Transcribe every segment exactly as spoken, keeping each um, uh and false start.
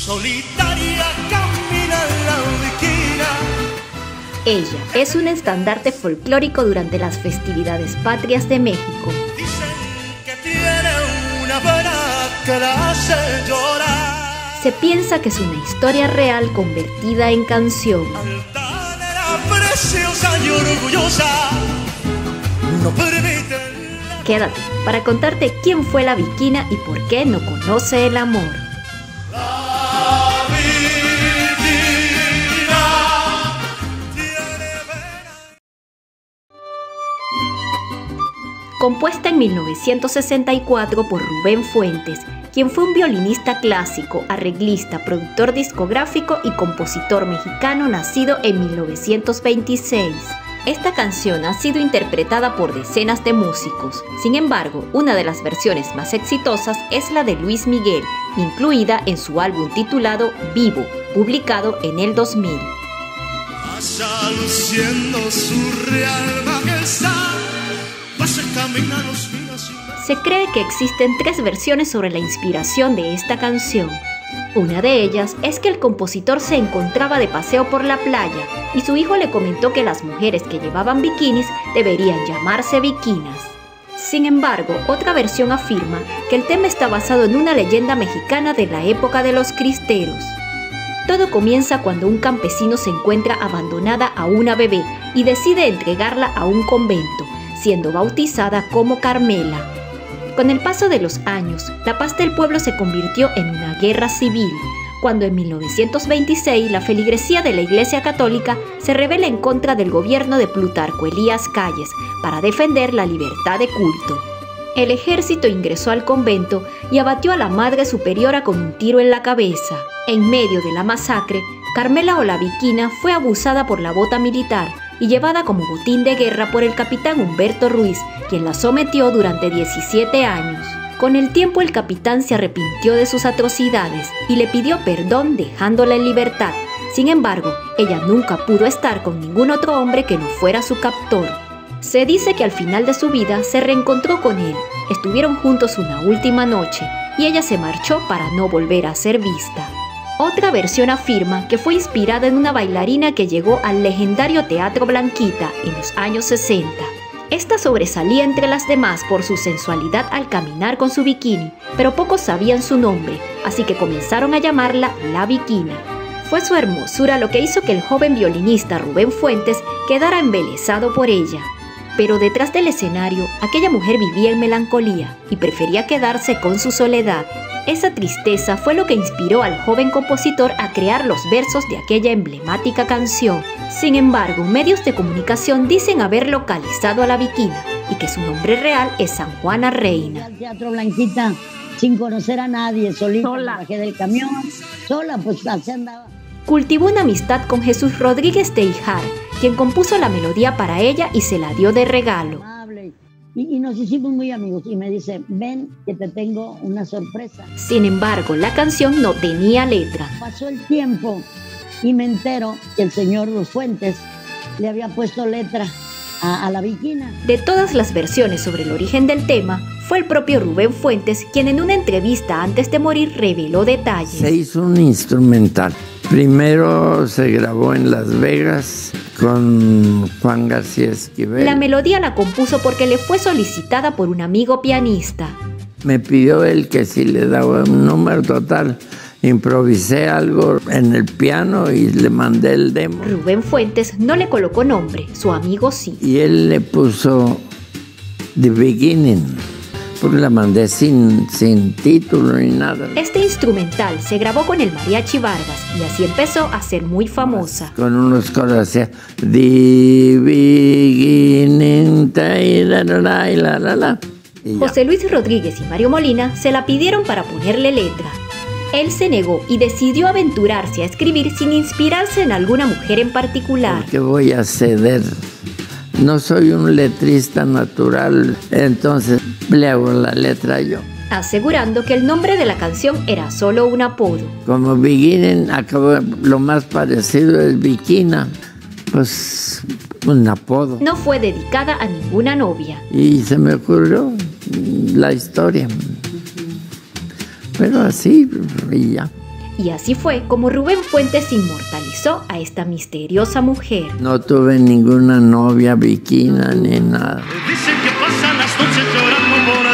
Solitaria camina la viquina. Ella es un estandarte folclórico durante las festividades patrias de México. Dicen que tiene una pena que la hace llorar. Se piensa que es una historia real convertida en canción. Altanera, preciosa y orgullosa, no permite. Quédate para contarte quién fue la Viquina y por qué no conoce el amor. Compuesta en mil novecientos sesenta y cuatro por Rubén Fuentes, quien fue un violinista clásico, arreglista, productor discográfico y compositor mexicano nacido en mil novecientos veintiséis. Esta canción ha sido interpretada por decenas de músicos. Sin embargo, una de las versiones más exitosas es la de Luis Miguel, incluida en su álbum titulado Vivo, publicado en el dos mil. Pasa luciendo su real majestad. Se cree que existen tres versiones sobre la inspiración de esta canción. Una de ellas es que el compositor se encontraba de paseo por la playa y su hijo le comentó que las mujeres que llevaban bikinis deberían llamarse viquinas. Sin embargo, otra versión afirma que el tema está basado en una leyenda mexicana de la época de los cristeros. Todo comienza cuando un campesino se encuentra abandonada a una bebé y decide entregarla a un convento, siendo bautizada como Carmela. Con el paso de los años, la paz del pueblo se convirtió en una guerra civil, cuando en mil novecientos veintiséis la feligresía de la Iglesia Católica se rebela en contra del gobierno de Plutarco Elías Calles para defender la libertad de culto. El ejército ingresó al convento y abatió a la Madre Superiora con un tiro en la cabeza. En medio de la masacre, Carmela o la Viquina fue abusada por la bota militar y llevada como botín de guerra por el capitán Humberto Ruiz, quien la sometió durante diecisiete años. Con el tiempo el capitán se arrepintió de sus atrocidades y le pidió perdón dejándola en libertad. Sin embargo, ella nunca pudo estar con ningún otro hombre que no fuera su captor. Se dice que al final de su vida se reencontró con él, estuvieron juntos una última noche y ella se marchó para no volver a ser vista. Otra versión afirma que fue inspirada en una bailarina que llegó al legendario Teatro Blanquita en los años sesenta. Esta sobresalía entre las demás por su sensualidad al caminar con su bikini, pero pocos sabían su nombre, así que comenzaron a llamarla La Viquina. Fue su hermosura lo que hizo que el joven violinista Rubén Fuentes quedara embelesado por ella. Pero detrás del escenario, aquella mujer vivía en melancolía y prefería quedarse con su soledad. Esa tristeza fue lo que inspiró al joven compositor a crear los versos de aquella emblemática canción. Sin embargo, medios de comunicación dicen haber localizado a la Viquina y que su nombre real es San Juana Reina. Al Teatro Blanquita sin conocer a nadie, solita, sola. Bajé del camión, sola, pues así andaba. Cultivó una amistad con Jesús Rodríguez de Híjar, quien compuso la melodía para ella y se la dio de regalo. Y, y nos hicimos muy amigos y me dice, ven que te tengo una sorpresa. Sin embargo, la canción no tenía letra. Pasó el tiempo y me entero que el señor Los Fuentes le había puesto letra a, a la Viquina. De todas las versiones sobre el origen del tema, fue el propio Rubén Fuentes quien en una entrevista antes de morir reveló detalles. Se hizo un instrumental. Primero se grabó en Las Vegas con Juan García Esquivel. La melodía la compuso porque le fue solicitada por un amigo pianista. Me pidió él que si le daba un número total. Improvisé algo en el piano y le mandé el demo. Rubén Fuentes no le colocó nombre, su amigo sí. Y él le puso The Beginning, porque la mandé sin, sin título ni nada. Este instrumental se grabó con el Mariachi Vargas y así empezó a ser muy famosa. Con unos coros hacía The Beginning, la la la la la. José Luis Rodríguez y Mario Molina se la pidieron para ponerle letra. Él se negó y decidió aventurarse a escribir sin inspirarse en alguna mujer en particular. ¿Por qué voy a ceder? No soy un letrista natural, entonces le hago la letra yo. Asegurando que el nombre de la canción era solo un apodo. Como Beginning, acabó, lo más parecido es Viquina, pues un apodo. No fue dedicada a ninguna novia. Y se me ocurrió la historia. Pero así, y ya. Y así fue como Rubén Fuentes inmortalizó a esta misteriosa mujer. No tuve ninguna novia viquina ni nada. Dicen que pasan las noches llorando por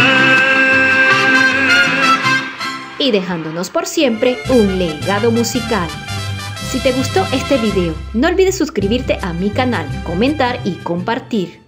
él. Y dejándonos por siempre un legado musical. Si te gustó este video, no olvides suscribirte a mi canal, comentar y compartir.